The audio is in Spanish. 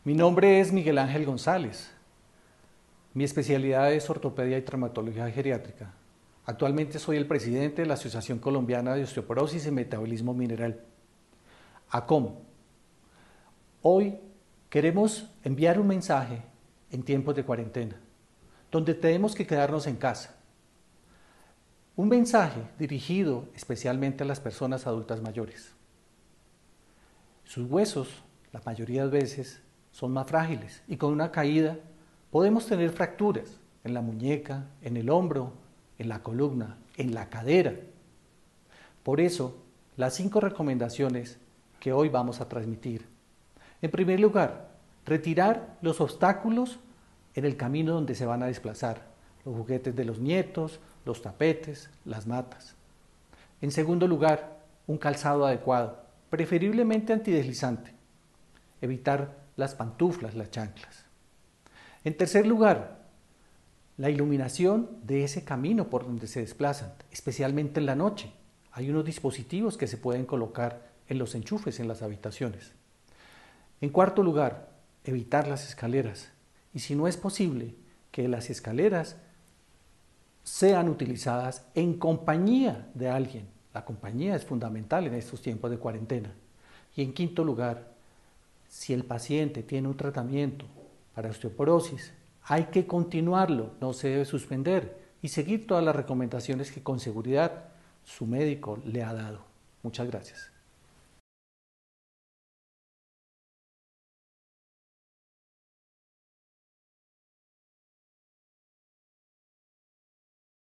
Mi nombre es Miguel Ángel González. Mi especialidad es ortopedia y traumatología geriátrica. Actualmente soy el presidente de la Asociación Colombiana de Osteoporosis y Metabolismo Mineral, ACOM. Hoy queremos enviar un mensaje en tiempos de cuarentena, donde tenemos que quedarnos en casa. Un mensaje dirigido especialmente a las personas adultas mayores. Sus huesos, la mayoría de veces, son más frágiles y con una caída podemos tener fracturas en la muñeca, en el hombro, en la columna, en la cadera. Por eso, las 5 recomendaciones que hoy vamos a transmitir. En primer lugar, retirar los obstáculos en el camino donde se van a desplazar, los juguetes de los nietos, los tapetes, las matas. En segundo lugar, un calzado adecuado, preferiblemente antideslizante. Evitar las pantuflas, las chanclas. En tercer lugar, la iluminación de ese camino por donde se desplazan, especialmente en la noche. Hay unos dispositivos que se pueden colocar en los enchufes en las habitaciones. En cuarto lugar, evitar las escaleras. Y si no es posible, que las escaleras sean utilizadas en compañía de alguien. La compañía es fundamental en estos tiempos de cuarentena. Y en quinto lugar, si el paciente tiene un tratamiento para osteoporosis, hay que continuarlo, no se debe suspender y seguir todas las recomendaciones que con seguridad su médico le ha dado. Muchas gracias.